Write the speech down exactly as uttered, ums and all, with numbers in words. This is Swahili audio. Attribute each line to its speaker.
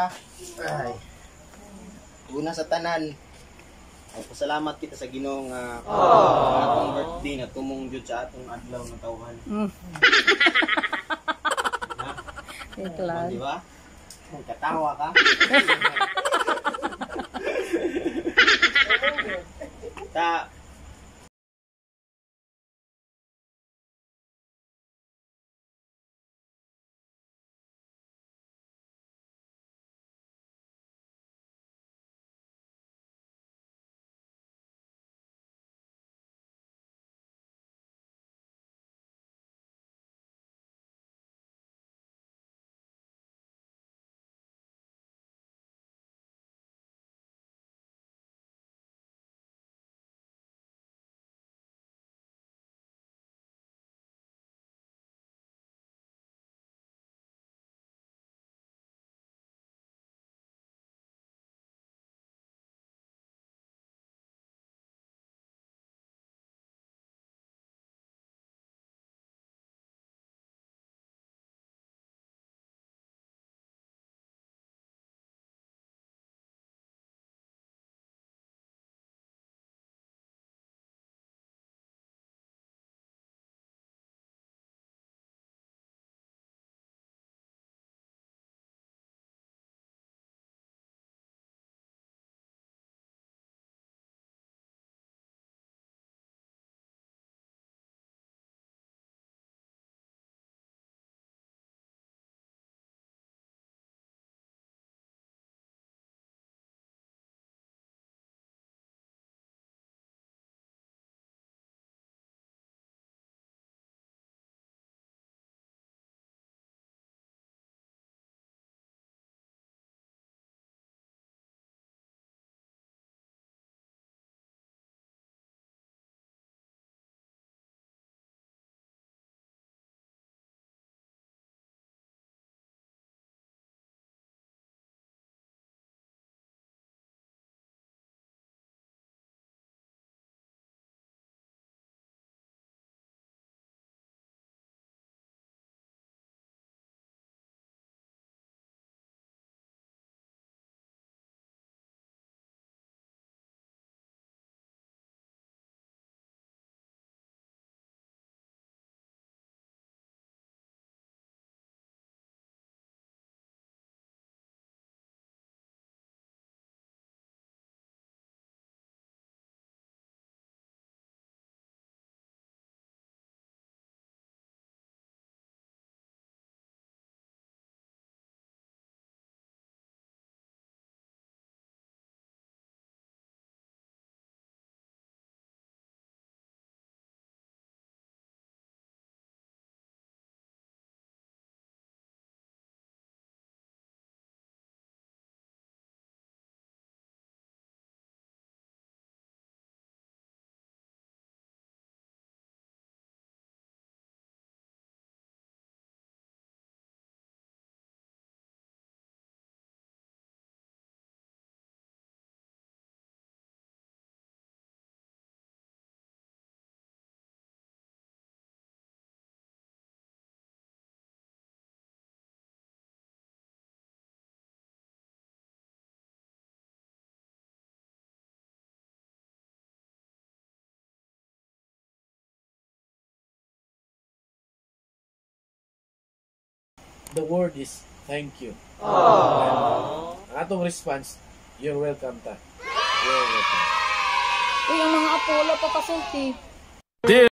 Speaker 1: ha. Ay. Una sa tanan. Ay, pasalamat kita sa Ginoo nga uh, atong birthday na tumong jud sa atong adlaw nga tawhan.
Speaker 2: Mm.
Speaker 1: Ha? Di ba? Katawa ka. Ta
Speaker 3: The word is thank you. Aww. Ang atong response, you're welcome ta. You're welcome.
Speaker 2: Uy, ang mga apo, wala pa pasulti.